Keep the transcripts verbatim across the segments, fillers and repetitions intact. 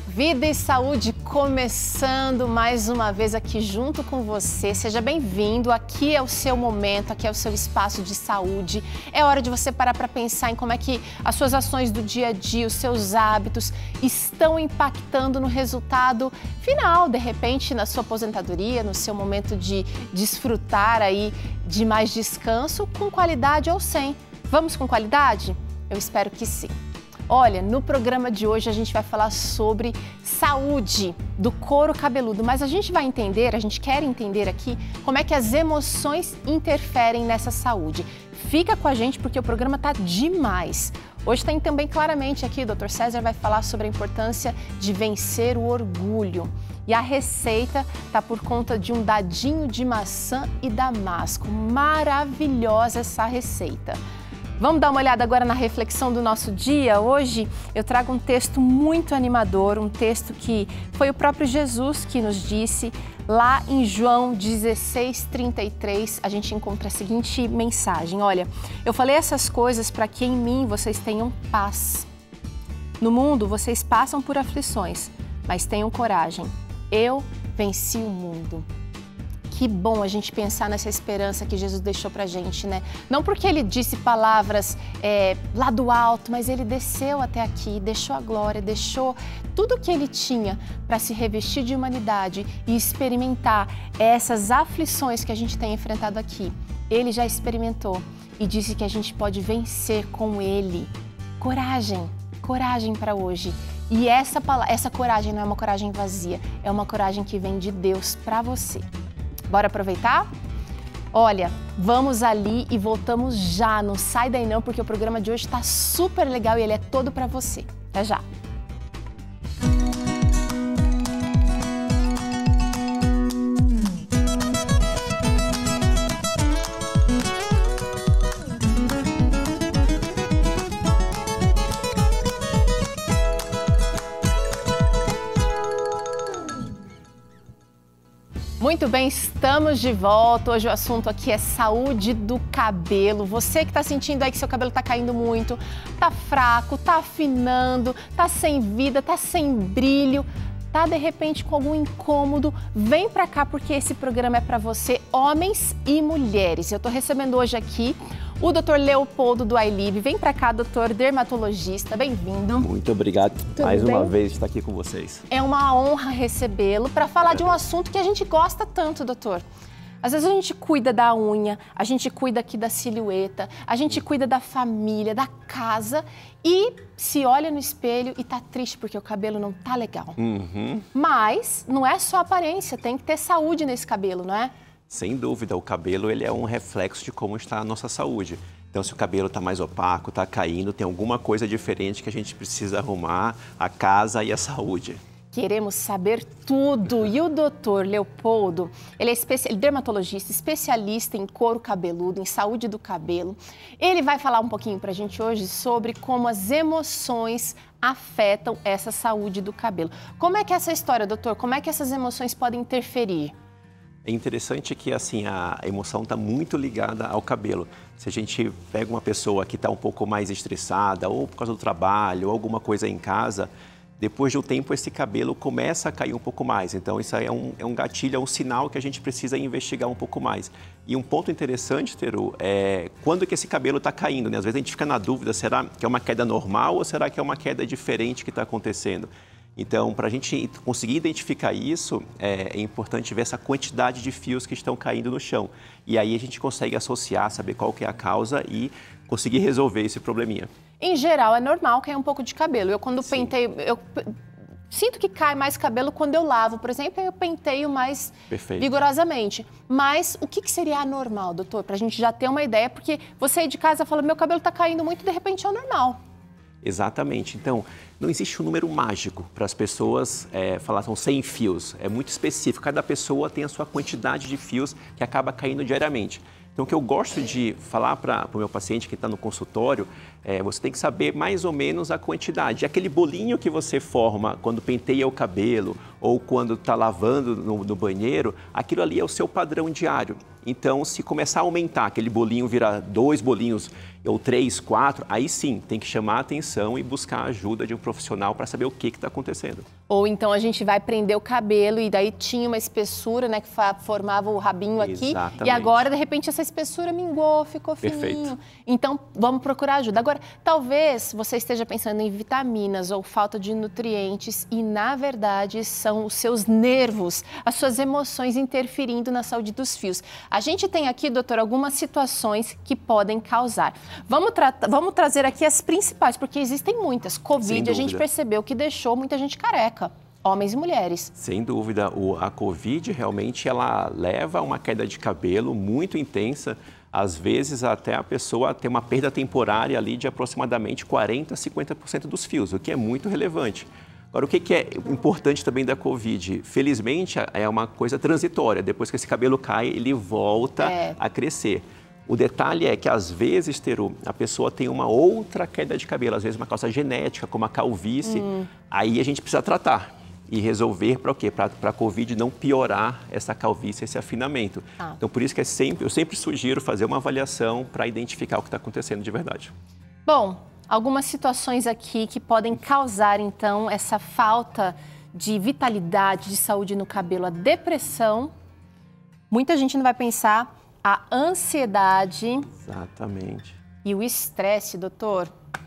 Vida e Saúde começando mais uma vez aqui junto com você. Seja bem-vindo. Aqui é o seu momento, aqui é o seu espaço de saúde. É hora de você parar para pensar em como é que as suas ações do dia a dia, os seus hábitos estão impactando no resultado final, de repente, na sua aposentadoria, no seu momento de desfrutar aí de mais descanso, com qualidade ou sem. Vamos com qualidade? Eu espero que sim. Olha, no programa de hoje a gente vai falar sobre saúde do couro cabeludo, mas a gente vai entender, a gente quer entender aqui como é que as emoções interferem nessa saúde. Fica com a gente porque o programa tá demais. Hoje tem também claramente aqui, o doutor César vai falar sobre a importância de vencer o orgulho. E a receita tá por conta de um dadinho de maçã e damasco. Maravilhosa essa receita. Vamos dar uma olhada agora na reflexão do nosso dia? Hoje eu trago um texto muito animador, um texto que foi o próprio Jesus que nos disse. Lá em João dezesseis, trinta e três, a gente encontra a seguinte mensagem. Olha, eu falei essas coisas para que em mim vocês tenham paz. No mundo vocês passam por aflições, mas tenham coragem. Eu venci o mundo. Que bom a gente pensar nessa esperança que Jesus deixou pra gente, né? Não porque ele disse palavras é, lá do alto, mas ele desceu até aqui, deixou a glória, deixou tudo o que ele tinha para se revestir de humanidade e experimentar essas aflições que a gente tem enfrentado aqui. Ele já experimentou e disse que a gente pode vencer com ele. Coragem, coragem para hoje. E essa, essa coragem não é uma coragem vazia, é uma coragem que vem de Deus para você. Bora aproveitar? Olha, vamos ali e voltamos já. Não sai daí não, porque o programa de hoje está super legal e ele é todo para você. Até já! Muito bem, estamos de volta. Hoje o assunto aqui é saúde do cabelo. Você que está sentindo aí que seu cabelo está caindo muito, tá fraco, tá afinando, tá sem vida, tá sem brilho, tá de repente com algum incômodo, vem pra cá porque esse programa é para você, homens e mulheres. Eu tô recebendo hoje aqui o doutor Leopoldo do iLib. Vem pra cá, doutor dermatologista, bem-vindo. Muito obrigado. Tudo mais bem? uma vez estar aqui com vocês. É uma honra recebê-lo para falar de um assunto que a gente gosta tanto, doutor. Às vezes a gente cuida da unha, a gente cuida aqui da silhueta, a gente cuida da família, da casa e se olha no espelho e tá triste porque o cabelo não tá legal. Uhum. Mas não é só aparência, tem que ter saúde nesse cabelo, não é? Sem dúvida, o cabelo ele é um reflexo de como está a nossa saúde. Então, se o cabelo está mais opaco, está caindo, tem alguma coisa diferente que a gente precisa arrumar, a casa e a saúde. Queremos saber tudo. E o doutor Leopoldo, ele é especi... dermatologista, especialista em couro cabeludo, em saúde do cabelo. Ele vai falar um pouquinho para a gente hoje sobre como as emoções afetam essa saúde do cabelo. Como é que é essa história, doutor? Como é que essas emoções podem interferir? É interessante que assim, a emoção está muito ligada ao cabelo. Se a gente pega uma pessoa que está um pouco mais estressada, ou por causa do trabalho, ou alguma coisa em casa, depois de um tempo esse cabelo começa a cair um pouco mais. Então isso aí é um, é um gatilho, é um sinal que a gente precisa investigar um pouco mais. E um ponto interessante, Teru, é quando que esse cabelo está caindo, né? Às vezes a gente fica na dúvida, será que é uma queda normal ou será que é uma queda diferente que está acontecendo? Então, para a gente conseguir identificar isso, é, é importante ver essa quantidade de fios que estão caindo no chão. E aí a gente consegue associar, saber qual que é a causa e conseguir resolver esse probleminha. Em geral, é normal cair um pouco de cabelo. Eu, quando Sim. penteio, eu sinto que cai mais cabelo quando eu lavo, por exemplo, eu penteio mais Perfeito. vigorosamente. Mas o que, que seria anormal, doutor? Para a gente já ter uma ideia, porque você aí de casa fala, meu cabelo está caindo muito, de repente é o normal. Exatamente. Então, não existe um número mágico para as pessoas é, falar são cem fios. É muito específico. Cada pessoa tem a sua quantidade de fios que acaba caindo diariamente. Então, o que eu gosto de falar para o meu paciente que está no consultório É, você tem que saber mais ou menos a quantidade. Aquele bolinho que você forma quando penteia o cabelo ou quando está lavando no, no banheiro, aquilo ali é o seu padrão diário. Então, se começar a aumentar, aquele bolinho virar dois bolinhos ou três, quatro, aí sim, tem que chamar a atenção e buscar a ajuda de um profissional para saber o que está acontecendo. Ou então a gente vai prender o cabelo e daí tinha uma espessura, né, que formava o rabinho aqui. Exatamente. E agora, de repente, essa espessura mingou, ficou fininho. Perfeito. Então, vamos procurar ajuda. Agora, talvez você esteja pensando em vitaminas ou falta de nutrientes e, na verdade, são os seus nervos, as suas emoções interferindo na saúde dos fios. A gente tem aqui, doutor, algumas situações que podem causar. Vamos, tra vamos trazer aqui as principais, porque existem muitas. Covid, a gente percebeu que deixou muita gente careca. Homens e mulheres. Sem dúvida, o, a Covid realmente ela leva a uma queda de cabelo muito intensa, às vezes até a pessoa ter uma perda temporária ali de aproximadamente quarenta a cinquenta por cento dos fios, o que é muito relevante. Agora, o que, que é importante também da Covid? Felizmente, é uma coisa transitória, depois que esse cabelo cai, ele volta é. a crescer. O detalhe é que, às vezes, Teru, a pessoa tem uma outra queda de cabelo, às vezes uma causa genética, como a calvície, hum. aí a gente precisa tratar. E resolver para o quê? Para a Covid não piorar essa calvície, esse afinamento. Ah. Então, por isso que é sempre, eu sempre sugiro fazer uma avaliação para identificar o que está acontecendo de verdade. Bom, algumas situações aqui que podem causar, então, essa falta de vitalidade, de saúde no cabelo. A depressão, muita gente não vai pensar, a ansiedade. Exatamente. E o estresse, doutor.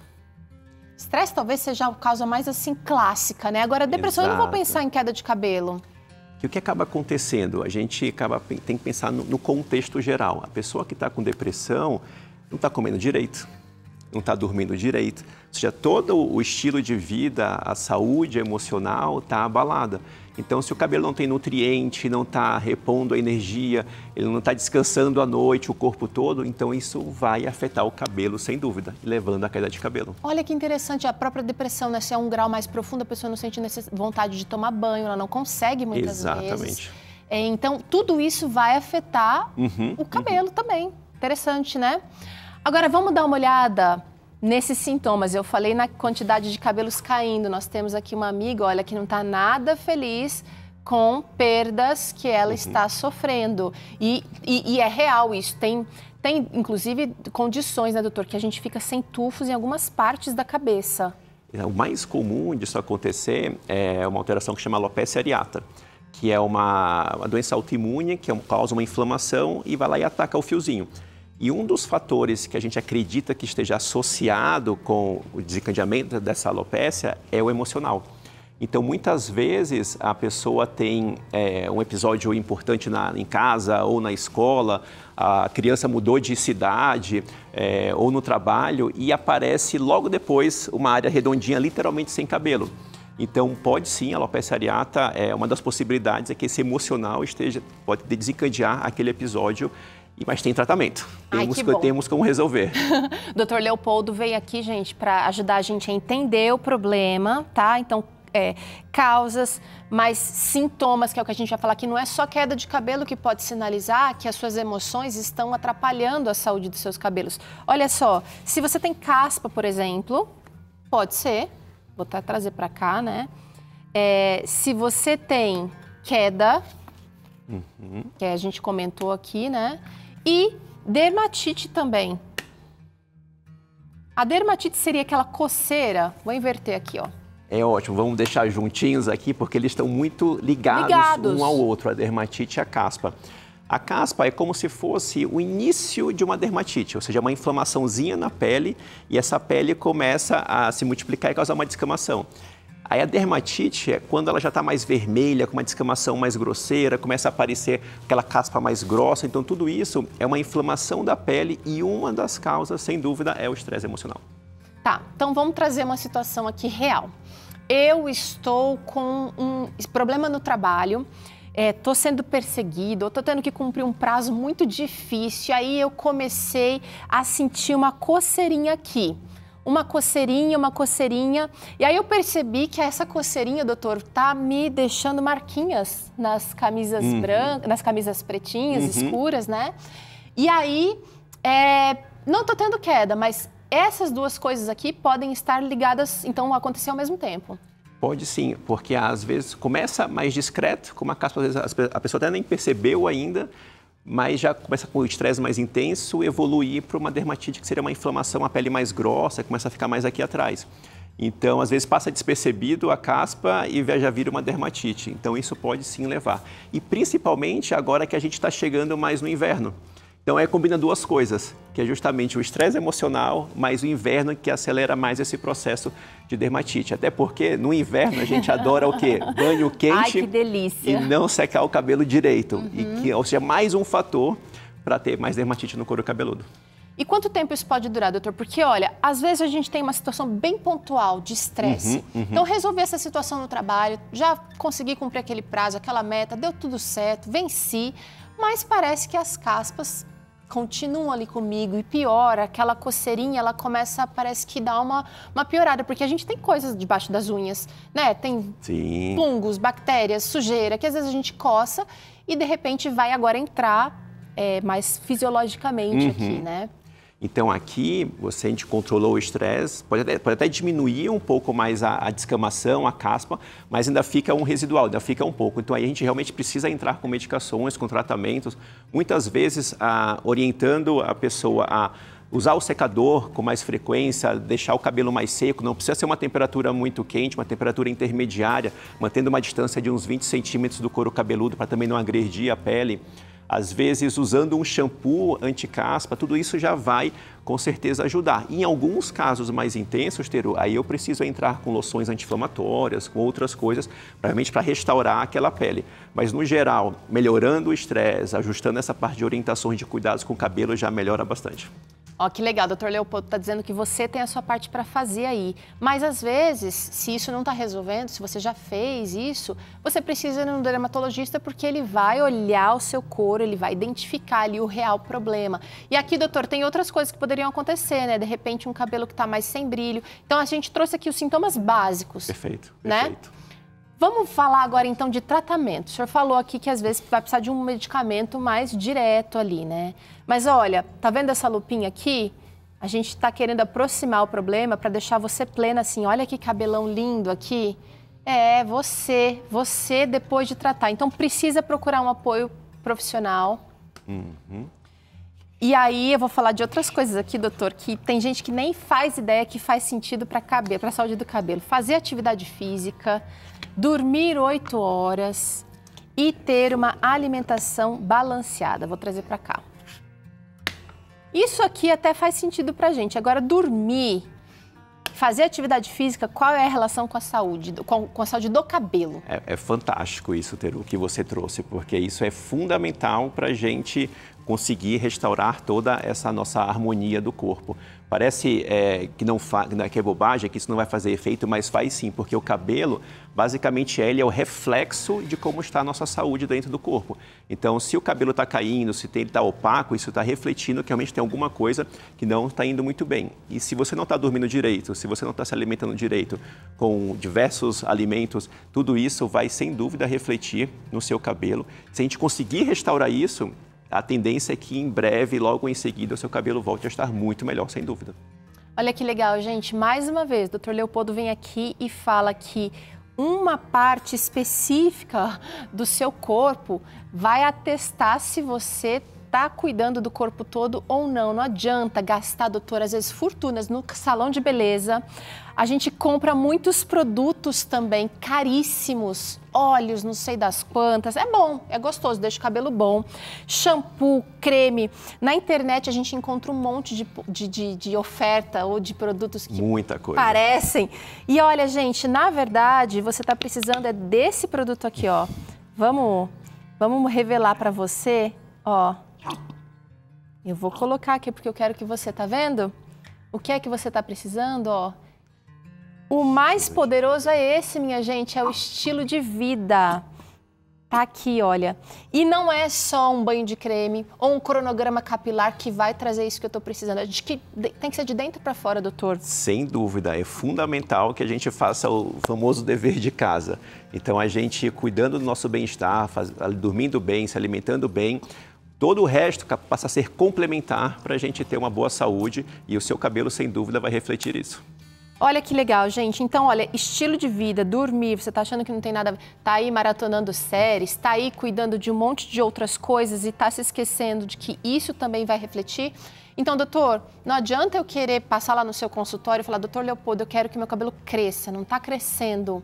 Estresse talvez seja a causa mais, assim, clássica, né? Agora, a depressão, Exato. Eu não vou pensar em queda de cabelo. E o que acaba acontecendo? A gente acaba, tem que pensar no, no contexto geral. A pessoa que está com depressão não está comendo direito, não está dormindo direito. Ou seja, todo o estilo de vida, a saúde emocional está abalada. Então, se o cabelo não tem nutriente, não está repondo a energia, ele não está descansando à noite, o corpo todo, então isso vai afetar o cabelo, sem dúvida, levando à queda de cabelo. Olha que interessante, a própria depressão, né? Se é um grau mais profundo, a pessoa não sente vontade de tomar banho, ela não consegue muitas Exatamente. vezes. Exatamente. Então, tudo isso vai afetar uhum, o cabelo uhum. também. Interessante, né? Agora, vamos dar uma olhada nesses sintomas. Eu falei na quantidade de cabelos caindo. Nós temos aqui uma amiga, olha, que não está nada feliz com perdas que ela uhum. está sofrendo. E, e, e é real isso. Tem, tem, inclusive, condições, né, doutor, que a gente fica sem tufos em algumas partes da cabeça. O mais comum disso acontecer é uma alteração que chama alopecia areata, que é uma, uma doença autoimune que causa uma inflamação e vai lá e ataca o fiozinho. E um dos fatores que a gente acredita que esteja associado com o desencadeamento dessa alopécia é o emocional. Então, muitas vezes, a pessoa tem é, um episódio importante na, em casa ou na escola, a criança mudou de cidade é, ou no trabalho e aparece logo depois uma área redondinha, literalmente sem cabelo. Então, pode sim, a alopecia areata, é, uma das possibilidades é que esse emocional esteja, pode desencadear aquele episódio. Mas tem tratamento, temos, Ai, que bom. temos como resolver. doutor Leopoldo veio aqui, gente, para ajudar a gente a entender o problema, tá? Então, é, causas, mas sintomas, que é o que a gente vai falar aqui, não é só queda de cabelo que pode sinalizar que as suas emoções estão atrapalhando a saúde dos seus cabelos. Olha só, se você tem caspa, por exemplo, pode ser, vou até trazer para cá, né? É, se você tem queda, uhum. que a gente comentou aqui, né? E dermatite também. A dermatite seria aquela coceira. Vou inverter aqui, ó. É ótimo, vamos deixar juntinhos aqui, porque eles estão muito ligados, ligados um ao outro, a dermatite e a caspa. A caspa é como se fosse o início de uma dermatite, ou seja, uma inflamaçãozinha na pele, e essa pele começa a se multiplicar e causar uma descamação. Aí a dermatite é quando ela já está mais vermelha, com uma descamação mais grosseira, começa a aparecer aquela caspa mais grossa. Então, tudo isso é uma inflamação da pele e uma das causas, sem dúvida, é o estresse emocional. Tá, então vamos trazer uma situação aqui real. Eu estou com um problema no trabalho, estou é, sendo perseguido, estou tendo que cumprir um prazo muito difícil, aí eu comecei a sentir uma coceirinha aqui. Uma coceirinha, uma coceirinha. E aí eu percebi que essa coceirinha, doutor, tá me deixando marquinhas nas camisas uhum. brancas, nas camisas pretinhas, uhum. escuras, né? E aí, é, não tô tendo queda, mas essas duas coisas aqui podem estar ligadas, então acontecer ao mesmo tempo. Pode sim, porque às vezes começa mais discreto, com uma caspa, às vezes a pessoa até nem percebeu ainda, mas já começa com o estresse mais intenso, evoluir para uma dermatite que seria uma inflamação, a pele mais grossa, começa a ficar mais aqui atrás. Então, às vezes passa despercebido a caspa e já vira uma dermatite. Então, isso pode sim levar. E principalmente agora que a gente está chegando mais no inverno. Então, é combina duas coisas, que é justamente o estresse emocional, mais o inverno que acelera mais esse processo de dermatite. Até porque no inverno a gente adora o quê? Banho quente. Ai, que delícia. E não secar o cabelo direito. Uhum. E que, ou seja, mais um fator para ter mais dermatite no couro cabeludo. E quanto tempo isso pode durar, doutor? Porque, olha, às vezes a gente tem uma situação bem pontual de estresse. Uhum, uhum. Então, resolver essa situação no trabalho, já consegui cumprir aquele prazo, aquela meta, deu tudo certo, venci, mas parece que as caspas continuam ali comigo e piora, aquela coceirinha, ela começa, parece que dá uma, uma piorada, porque a gente tem coisas debaixo das unhas, né? Tem Sim. fungos, bactérias, sujeira, que às vezes a gente coça e, de repente, vai agora entrar é, mais fisiologicamente uhum. aqui, né? Então, aqui, você, a gente controlou o estresse, pode até, pode até diminuir um pouco mais a, a descamação, a caspa, mas ainda fica um residual, ainda fica um pouco. Então, aí a gente realmente precisa entrar com medicações, com tratamentos, muitas vezes ah, orientando a pessoa a usar o secador com mais frequência, deixar o cabelo mais seco, não precisa ser uma temperatura muito quente, uma temperatura intermediária, mantendo uma distância de uns vinte centímetros do couro cabeludo para também não agredir a pele. Às vezes, usando um shampoo anti-caspa, tudo isso já vai, com certeza, ajudar. Em alguns casos mais intensos, Teru, aí eu preciso entrar com loções anti-inflamatórias, com outras coisas, realmente para restaurar aquela pele. Mas, no geral, melhorando o estresse, ajustando essa parte de orientações de cuidados com o cabelo, já melhora bastante. Ó, que legal, doutor Leopoldo está dizendo que você tem a sua parte para fazer aí. Mas, às vezes, se isso não está resolvendo, se você já fez isso, você precisa ir no dermatologista porque ele vai olhar o seu couro, ele vai identificar ali o real problema. E aqui, doutor, tem outras coisas que poderiam acontecer, né? De repente, um cabelo que está mais sem brilho. Então, a gente trouxe aqui os sintomas básicos. Perfeito, né? perfeito. Vamos falar agora, então, de tratamento. O senhor falou aqui que, às vezes, vai precisar de um medicamento mais direto ali, né? Mas, olha, tá vendo essa lupinha aqui? A gente está querendo aproximar o problema para deixar você plena, assim. Olha que cabelão lindo aqui. É, você, você depois de tratar. Então, precisa procurar um apoio profissional. Uhum. E aí, eu vou falar de outras coisas aqui, doutor, que tem gente que nem faz ideia que faz sentido para cabelo, para a saúde do cabelo. Fazer atividade física, dormir oito horas e ter uma alimentação balanceada. Vou trazer para cá. Isso aqui até faz sentido pra gente. Agora, dormir, fazer atividade física, qual é a relação com a saúde, com, com a saúde do cabelo? É, é fantástico isso, Teru, que você trouxe, porque isso é fundamental para a gente conseguir restaurar toda essa nossa harmonia do corpo. Parece é, que, não fa... que é bobagem, que isso não vai fazer efeito, mas faz sim, porque o cabelo, basicamente, ele é o reflexo de como está a nossa saúde dentro do corpo. Então, se o cabelo está caindo, se ele está opaco, isso está refletindo que realmente tem alguma coisa que não está indo muito bem. E se você não está dormindo direito, se você não está se alimentando direito com diversos alimentos, tudo isso vai, sem dúvida, refletir no seu cabelo. Se a gente conseguir restaurar isso, a tendência é que em breve, logo em seguida, o seu cabelo volte a estar muito melhor, sem dúvida. Olha que legal, gente. Mais uma vez, o doutor Leopoldo vem aqui e fala que uma parte específica do seu corpo vai atestar se você está cuidando do corpo todo ou não. Não adianta gastar, doutor, às vezes fortunas no salão de beleza. A gente compra muitos produtos também caríssimos, óleos, não sei das quantas. É bom, é gostoso, deixa o cabelo bom. Shampoo, creme. Na internet a gente encontra um monte de, de, de, de oferta ou de produtos que Muita coisa. parecem. E olha, gente, na verdade, você está precisando é desse produto aqui, ó. Vamos, vamos revelar para você, ó. Eu vou colocar aqui porque eu quero que você, tá vendo? O que é que você está precisando, ó? O mais poderoso é esse, minha gente, é o estilo de vida. Tá aqui, olha. E não é só um banho de creme ou um cronograma capilar que vai trazer isso que eu tô precisando. A gente que tem que ser de dentro para fora, doutor. Sem dúvida, é fundamental que a gente faça o famoso dever de casa. Então, a gente cuidando do nosso bem-estar, dormindo bem, se alimentando bem, Todo o resto passa a ser complementar para a gente ter uma boa saúde e o seu cabelo, sem dúvida, vai refletir isso. Olha que legal, gente. Então, olha, estilo de vida, dormir, você tá achando que não tem nada a ver, tá aí maratonando séries, tá aí cuidando de um monte de outras coisas e tá se esquecendo de que isso também vai refletir. Então, doutor, não adianta eu querer passar lá no seu consultório e falar, doutor Leopoldo, eu quero que meu cabelo cresça, não tá crescendo,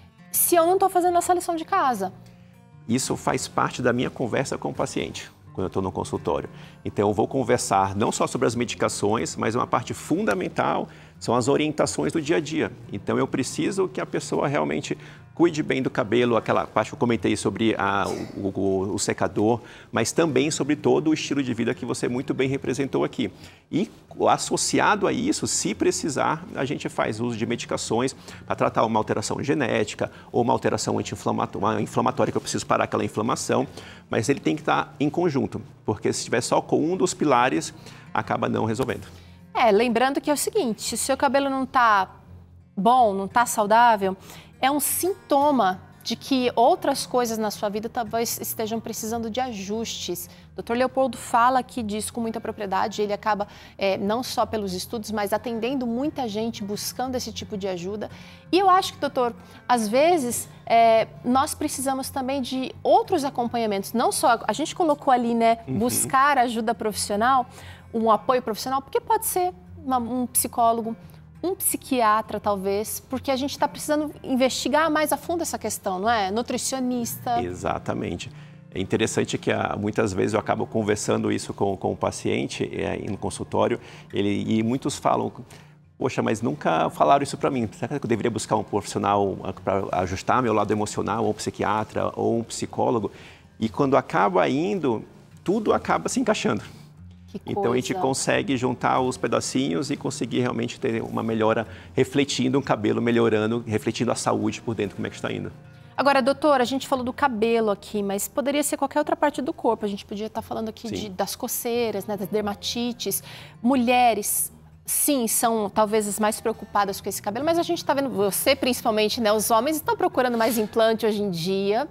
se eu não tô fazendo essa lição de casa. Isso faz parte da minha conversa com o paciente, quando eu estou no consultório. Então, eu vou conversar não só sobre as medicações, mas uma parte fundamental são as orientações do dia a dia. Então, eu preciso que a pessoa realmente cuide bem do cabelo, aquela parte que eu comentei sobre a, o, o, o secador, mas também sobre todo o estilo de vida que você muito bem representou aqui. E associado a isso, se precisar, a gente faz uso de medicações para tratar uma alteração genética ou uma alteração anti-inflamatória, inflamatória que eu preciso parar aquela inflamação, mas ele tem que estar em conjunto, porque se estiver só com um dos pilares, acaba não resolvendo. É, lembrando que é o seguinte, se o seu cabelo não tá bom, não tá saudável, é um sintoma de que outras coisas na sua vida talvez estejam precisando de ajustes. doutor Leopoldo fala aqui disso com muita propriedade, ele acaba é, não só pelos estudos, mas atendendo muita gente buscando esse tipo de ajuda. E eu acho que, doutor, às vezes é, nós precisamos também de outros acompanhamentos, não só, a gente colocou ali, né, uhum. buscar ajuda profissional, um apoio profissional, porque pode ser uma, um psicólogo, um psiquiatra, talvez, porque a gente está precisando investigar mais a fundo essa questão, não é? Nutricionista. Exatamente. É interessante que muitas vezes eu acabo conversando isso com, com o paciente é, no consultório, ele, e muitos falam, poxa, mas nunca falaram isso para mim. Será que eu deveria buscar um profissional para ajustar meu lado emocional, ou um psiquiatra, ou um psicólogo? E quando acaba indo, tudo acaba se encaixando. Então a gente consegue juntar os pedacinhos e conseguir realmente ter uma melhora, refletindo o cabelo, melhorando, refletindo a saúde por dentro, como é que está indo. Agora, doutora, a gente falou do cabelo aqui, mas poderia ser qualquer outra parte do corpo. A gente podia estar falando aqui de, das coceiras, né, das dermatites. Mulheres, sim, são talvez as mais preocupadas com esse cabelo, mas a gente está vendo, você principalmente, né, os homens estão procurando mais implante hoje em dia.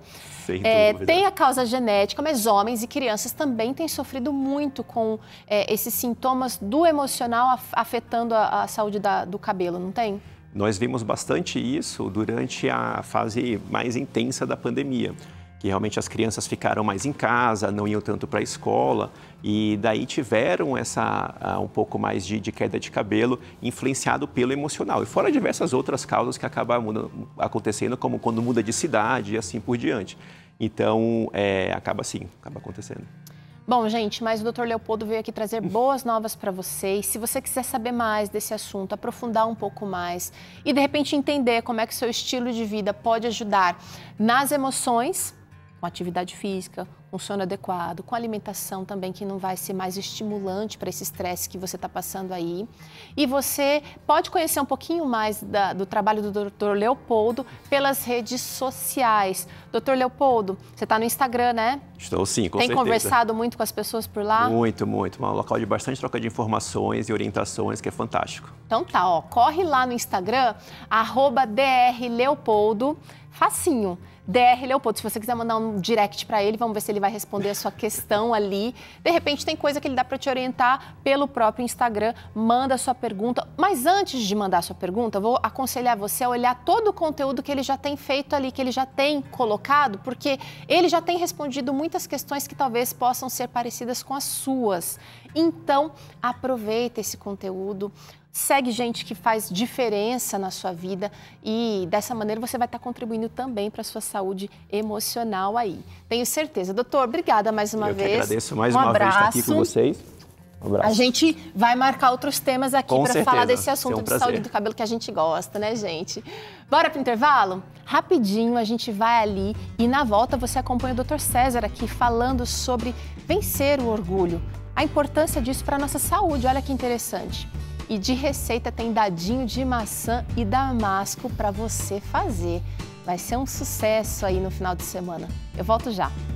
É, tem a causa genética, mas homens e crianças também têm sofrido muito com é, esses sintomas do emocional afetando a, a saúde da, do cabelo, não tem? Nós vimos bastante isso durante a fase mais intensa da pandemia, que realmente as crianças ficaram mais em casa, não iam tanto para a escola e daí tiveram essa uh, um pouco mais de, de queda de cabelo influenciado pelo emocional. E fora diversas outras causas que acabam acontecendo, como quando muda de cidade e assim por diante. Então, é, acaba assim, acaba acontecendo. Bom, gente, mas o doutor Leopoldo veio aqui trazer boas novas para vocês. Se você quiser saber mais desse assunto, aprofundar um pouco mais e, de repente, entender como é que o seu estilo de vida pode ajudar nas emoções, com atividade física, com sono adequado, com alimentação também que não vai ser mais estimulante para esse estresse que você está passando aí. E você pode conhecer um pouquinho mais da, do trabalho do doutor Leopoldo pelas redes sociais. doutor Leopoldo, você está no Instagram, né? Estou sim, com Tem certeza. conversado muito com as pessoas por lá? Muito, muito. Um local de bastante troca de informações e orientações que é fantástico. Então tá, ó, corre lá no Instagram, arroba drleopoldo, facinho. D R Leopoldo, se você quiser mandar um direct para ele, vamos ver se ele vai responder a sua questão ali. De repente tem coisa que ele dá para te orientar pelo próprio Instagram, manda a sua pergunta. Mas antes de mandar a sua pergunta, eu vou aconselhar você a olhar todo o conteúdo que ele já tem feito ali, que ele já tem colocado, porque ele já tem respondido muitas questões que talvez possam ser parecidas com as suas. Então, aproveita esse conteúdo. Segue gente que faz diferença na sua vida e dessa maneira você vai estar contribuindo também para a sua saúde emocional aí. Tenho certeza. Doutor, obrigada mais uma Eu vez. Eu agradeço mais um uma abraço. vez estar aqui com vocês. Um abraço. A gente vai marcar outros temas aqui para falar desse assunto um de saúde do cabelo que a gente gosta, né, gente? Bora para o intervalo? Rapidinho, a gente vai ali e na volta você acompanha o doutor César aqui falando sobre vencer o orgulho, a importância disso para a nossa saúde. Olha que interessante. E de receita tem dadinho de maçã e damasco para você fazer. Vai ser um sucesso aí no final de semana. Eu volto já.